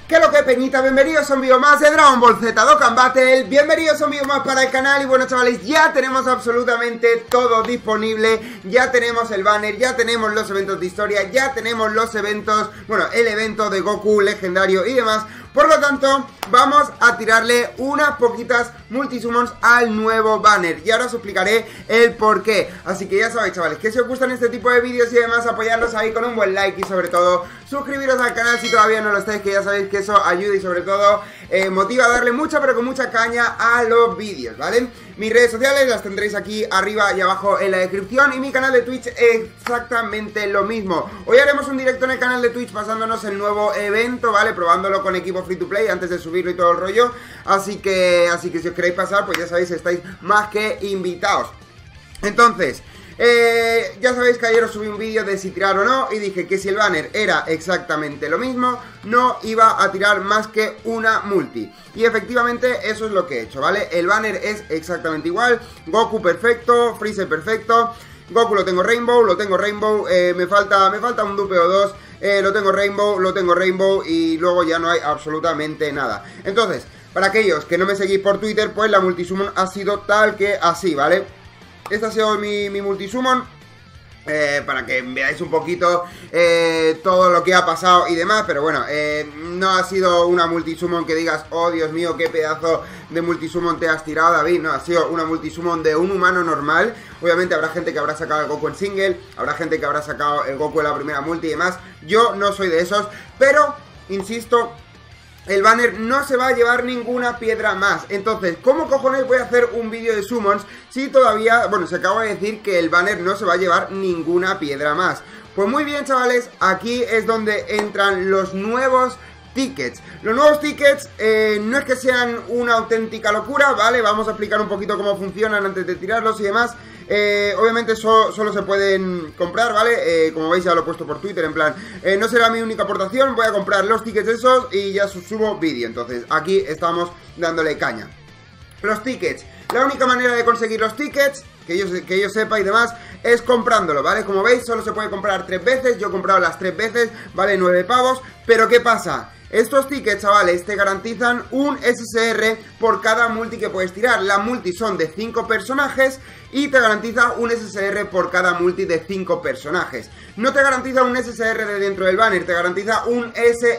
¿Qué lo que peñita? Bienvenidos a un vídeo más de Dragon Ball Z Dokkan Battle. Bienvenidos a un vídeo más para el canal. Y bueno, chavales, ya tenemos absolutamente todo disponible. Ya tenemos el banner, ya tenemos los eventos de historia, ya tenemos los eventos, bueno, el evento de Goku legendario y demás. Por lo tanto, vamos a tirarle unas poquitas multisummons al nuevo banner. Y ahora os explicaré el porqué. Así que ya sabéis, chavales, que si os gustan este tipo de vídeos y demás, apoyarlos ahí con un buen like. Y sobre todo, suscribiros al canal si todavía no lo estáis, que ya sabéis que eso ayuda y sobre todo motiva a darle mucha, pero con mucha caña a los vídeos, ¿vale? Mis redes sociales las tendréis aquí arriba y abajo en la descripción. Y mi canal de Twitch exactamente lo mismo. Hoy haremos un directo en el canal de Twitch pasándonos el nuevo evento, ¿vale? Probándolo con equipo free to play antes de subirlo y todo el rollo. Así que si os queréis pasar, pues ya sabéis, estáis más que invitados. Entonces, ya sabéis que ayer os subí un vídeo de si tirar o no y dije que si el banner era exactamente lo mismo, no iba a tirar más que una multi. Y efectivamente eso es lo que he hecho, ¿vale? El banner es exactamente igual. Goku perfecto, Freezer perfecto. Goku lo tengo Rainbow, me falta un dupe o dos. Lo tengo Rainbow y luego ya no hay absolutamente nada. Entonces, para aquellos que no me seguís por Twitter, pues la multisummon ha sido tal que así, ¿vale? Esta ha sido mi multisummon, para que veáis un poquito todo lo que ha pasado y demás. Pero bueno, no ha sido una multisummon que digas, oh Dios mío, qué pedazo de multisummon te has tirado, David. No, ha sido una multisummon de un humano normal. Obviamente habrá gente que habrá sacado el Goku en single, habrá gente que habrá sacado el Goku en la primera multi y demás. Yo no soy de esos, pero, insisto, el banner no se va a llevar ninguna piedra más. Entonces, ¿cómo cojones voy a hacer un vídeo de summons si todavía, bueno, se acaba de decir que el banner no se va a llevar ninguna piedra más? Pues muy bien, chavales, aquí es donde entran los nuevos tickets. Los nuevos tickets no es que sean una auténtica locura, ¿vale? Vamos a explicar un poquito cómo funcionan antes de tirarlos y demás. Obviamente solo se pueden comprar, ¿vale? Como veis ya lo he puesto por Twitter, en plan, no será mi única aportación, voy a comprar los tickets esos y ya subo vídeo. Entonces aquí estamos dándole caña. Los tickets, la única manera de conseguir los tickets, que yo sepa y demás, es comprándolo, ¿vale? Como veis solo se puede comprar 3 veces, yo he comprado las 3 veces, vale 9 pavos, pero ¿qué pasa? Estos tickets, chavales, te garantizan un SSR por cada multi que puedes tirar. Las multi son de 5 personajes y te garantiza un SSR por cada multi de 5 personajes. No te garantiza un SSR de dentro del banner, te garantiza un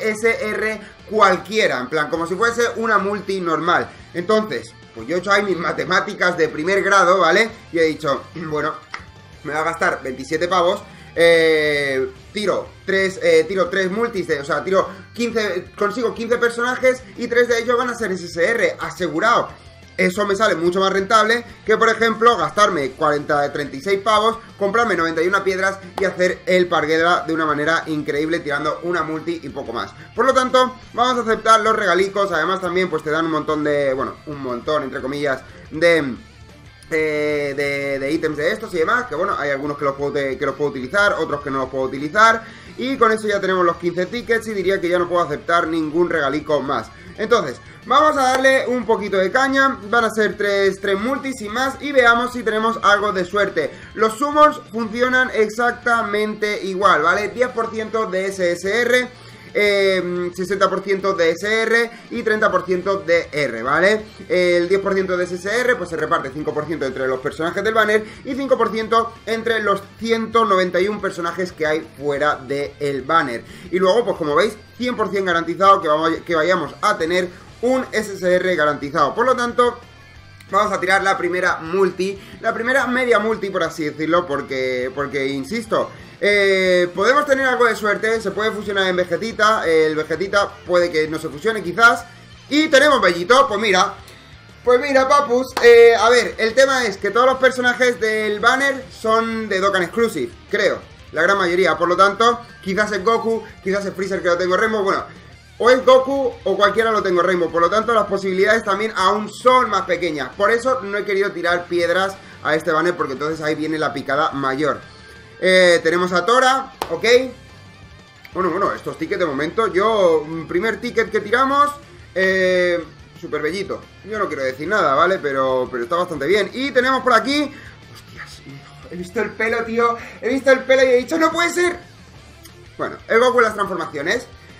SSR cualquiera, en plan, como si fuese una multi normal. Entonces, pues yo he hecho ahí mis matemáticas de primer grado, ¿vale? Y he dicho, bueno, me va a gastar 27 pavos. Tiro 3 multis, o sea, tiro 15, consigo 15 personajes y 3 de ellos van a ser SSR, asegurado. Eso me sale mucho más rentable que, por ejemplo, gastarme 36 pavos, comprarme 91 piedras y hacer el Parguedra de una manera increíble tirando una multi y poco más. Por lo tanto, vamos a aceptar los regalicos. Además también pues te dan un montón de, bueno, un montón entre comillas de ítems de estos y demás, que bueno, hay algunos que los puedo utilizar, otros que no los puedo utilizar. Y con eso ya tenemos los 15 tickets y diría que ya no puedo aceptar ningún regalico más. Entonces, vamos a darle un poquito de caña. Van a ser 3 multis y más y veamos si tenemos algo de suerte. Los summons funcionan exactamente igual, ¿vale? 10% de SSR, 60% de SR y 30% de R, ¿vale? El 10% de SSR pues se reparte 5% entre los personajes del banner y 5% entre los 191 personajes que hay fuera del banner. Y luego, pues como veis, 100% garantizado que vayamos a tener un SSR garantizado. Por lo tanto, vamos a tirar la primera multi, la primera media multi, por así decirlo, porque insisto, podemos tener algo de suerte. Se puede fusionar en Vegetita, el Vegetita puede que no se fusione quizás. Y tenemos Bellito, pues mira, papus, a ver, el tema es que todos los personajes del banner son de Dokkan Exclusive, creo, la gran mayoría. Por lo tanto, quizás es Goku, quizás es Freezer que lo tengo Rainbow, bueno, o es Goku o cualquiera lo tengo Rainbow. Por lo tanto, las posibilidades también aún son más pequeñas. Por eso no he querido tirar piedras a este banner, porque entonces ahí viene la picada mayor. Tenemos a Tora, ok. Bueno, estos tickets de momento, primer ticket que tiramos, Super Bellito. Yo no quiero decir nada, ¿vale? Pero está bastante bien. Y tenemos por aquí, hostias, he visto el pelo, tío. He visto el pelo y he dicho, no puede ser. Bueno, el Goku en las transformaciones.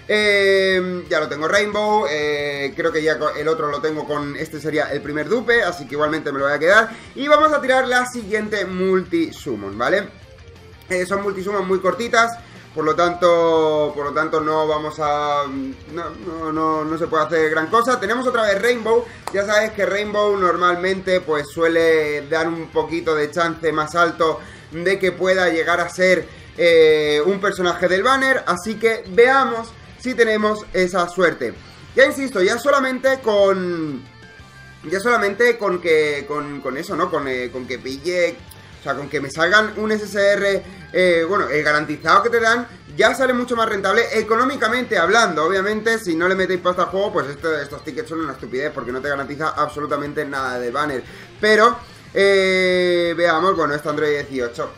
Ya lo tengo Rainbow, creo que ya el otro lo tengo con, este sería el primer dupe, así que igualmente me lo voy a quedar. Y vamos a tirar la siguiente multi-summon, ¿vale? Son multi-summon muy cortitas, por lo tanto no vamos a... No se puede hacer gran cosa. Tenemos otra vez Rainbow. Ya sabes que Rainbow normalmente pues suele dar un poquito de chance más alto de que pueda llegar a ser un personaje del banner. Así que veamos si tenemos esa suerte. Ya insisto, ya solamente con eso, ¿no? Con que pille... O sea, con que me salgan un SSR, bueno, el garantizado que te dan, ya sale mucho más rentable económicamente hablando. Obviamente, si no le metéis pasta al juego, pues estos tickets son una estupidez, porque no te garantiza absolutamente nada de banner. Pero, veamos, bueno, este Android 18...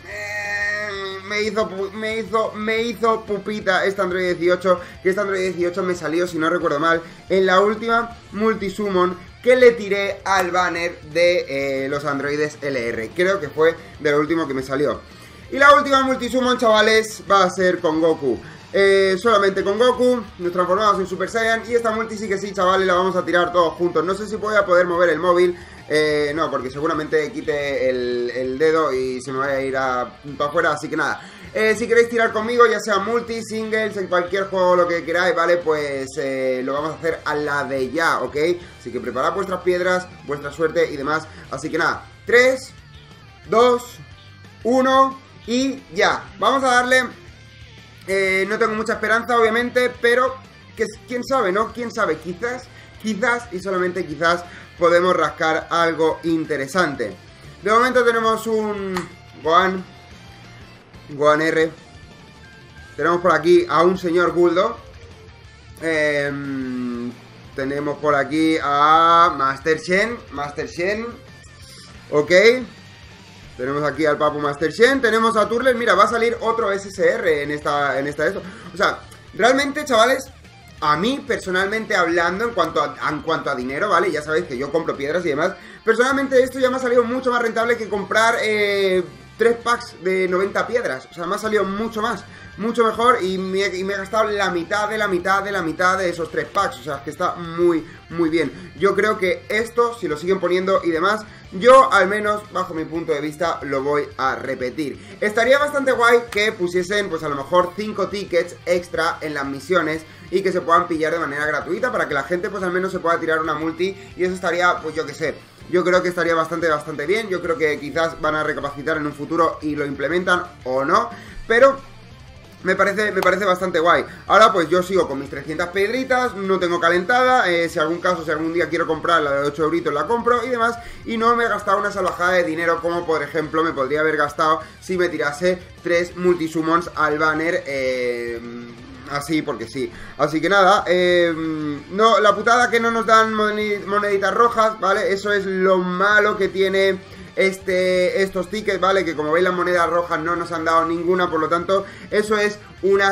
Me hizo pupita este Android 18, que este Android 18 me salió, si no recuerdo mal, en la última multisummon que le tiré al banner de los androides LR. Creo que fue de lo último que me salió. Y la última multisummon, chavales, va a ser con Goku. Solamente con Goku, nos transformamos en Super Saiyan. Y esta multi sí que sí, chavales, la vamos a tirar todos juntos. No sé si voy a poder mover el móvil. No, porque seguramente quite el dedo y se me vaya a ir para afuera, así que nada. Si queréis tirar conmigo, ya sea multi, singles, en cualquier juego, lo que queráis, ¿vale? Pues lo vamos a hacer a la de ya, ¿ok? Así que preparad vuestras piedras, vuestra suerte y demás. Así que nada, 3, 2, 1 y ya. Vamos a darle... no tengo mucha esperanza, obviamente, pero quién sabe, ¿no? Quién sabe, quizás y solamente quizás podemos rascar algo interesante. De momento tenemos un Gohan R. Tenemos por aquí a un señor Guldo. Tenemos por aquí a Master Shen. Ok. Tenemos aquí al Papu Master Shen. Tenemos a Turles. Mira, va a salir otro SSR en esta esto. O sea, realmente, chavales, a mí, personalmente hablando, en cuanto a dinero, ¿vale? Ya sabéis que yo compro piedras y demás. Personalmente esto ya me ha salido mucho más rentable que comprar 3 packs de 90 piedras. O sea, me ha salido mucho mejor y me he gastado la mitad de esos 3 packs. O sea, es que está muy bien. Yo creo que esto, si lo siguen poniendo y demás, yo al menos, bajo mi punto de vista, lo voy a repetir. Estaría bastante guay que pusiesen, pues a lo mejor 5 tickets extra en las misiones y que se puedan pillar de manera gratuita para que la gente pues al menos se pueda tirar una multi. Y eso estaría, pues yo que sé, yo creo que estaría bastante bien. Yo creo que quizás van a recapacitar en un futuro y lo implementan o no, pero me parece bastante guay. Ahora pues yo sigo con mis 300 piedritas, no tengo calentada, si algún día quiero comprar la de 8 euritos la compro y demás. Y no me he gastado una salvajada de dinero como por ejemplo me podría haber gastado si me tirase 3 multisummons al banner, así porque sí. Así que nada, no, la putada que no nos dan moneditas rojas, ¿vale? Eso es lo malo que tiene estos tickets, ¿vale? Que como veis las monedas rojas no nos han dado ninguna, por lo tanto eso es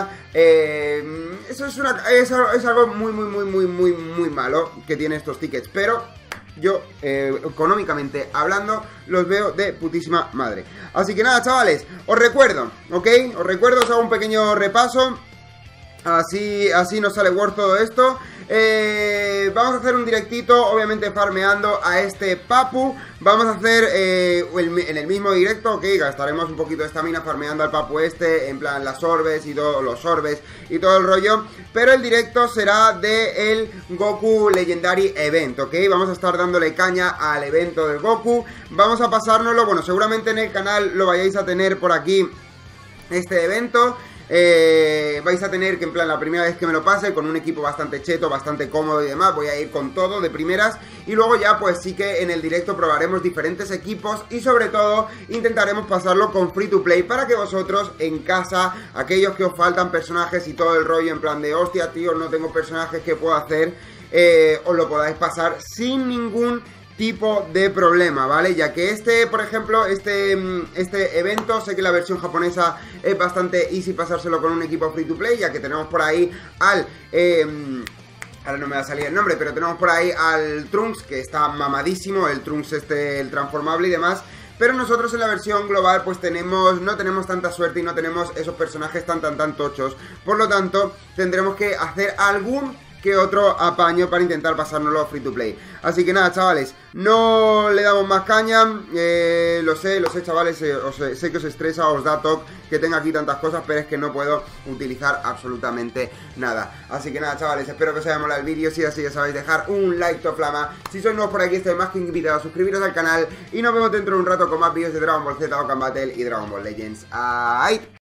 es algo muy malo que tiene estos tickets, pero yo, económicamente hablando, los veo de putísima madre. Así que nada, chavales, os recuerdo, ¿ok? Os hago un pequeño repaso. Así nos sale Word todo esto. Vamos a hacer un directito, obviamente farmeando a este Papu. Vamos a hacer en el mismo directo, ok, gastaremos un poquito de estamina farmeando al Papu en plan las orbes y todos los orbes y todo el rollo. Pero el directo será de el Goku Legendary Event, ok. Vamos a estar dándole caña al evento del Goku. Vamos a pasárnoslo, bueno, seguramente en el canal lo vayáis a tener por aquí, este evento. Vais a tener que, en plan, la primera vez que me lo pase, con un equipo bastante cheto, bastante cómodo y demás, voy a ir con todo de primeras. Y luego ya pues sí que en el directo probaremos diferentes equipos y sobre todo intentaremos pasarlo con free to play, para que vosotros en casa, aquellos que os faltan personajes y todo el rollo, en plan de hostia tío, no tengo personajes que puedo hacer, os lo podáis pasar sin ningún tipo de problema, ¿vale? Ya que por ejemplo, este evento, sé que la versión japonesa es bastante easy pasárselo con un equipo free to play, ya que tenemos por ahí al... ahora no me va a salir el nombre, pero tenemos por ahí al Trunks, que está mamadísimo, el Trunks el transformable y demás. pero nosotros en la versión global pues no tenemos tanta suerte y no tenemos esos personajes tan tochos. Por lo tanto, tendremos que hacer algún que otro apaño para intentar pasárnoslo free to play. Así que nada, chavales, no le damos más caña. Lo sé, chavales, sé que os estresa, os da toque que tenga aquí tantas cosas, pero es que no puedo utilizar absolutamente nada. Así que nada, chavales, espero que os haya molado el vídeo. Si es así, ya sabéis, dejar un like to flama. Si sois nuevos por aquí, estáis más que invitados a suscribiros al canal. Y nos vemos dentro de un rato con más vídeos de Dragon Ball Z, Dokkan Battle y Dragon Ball Legends. ¡Ay!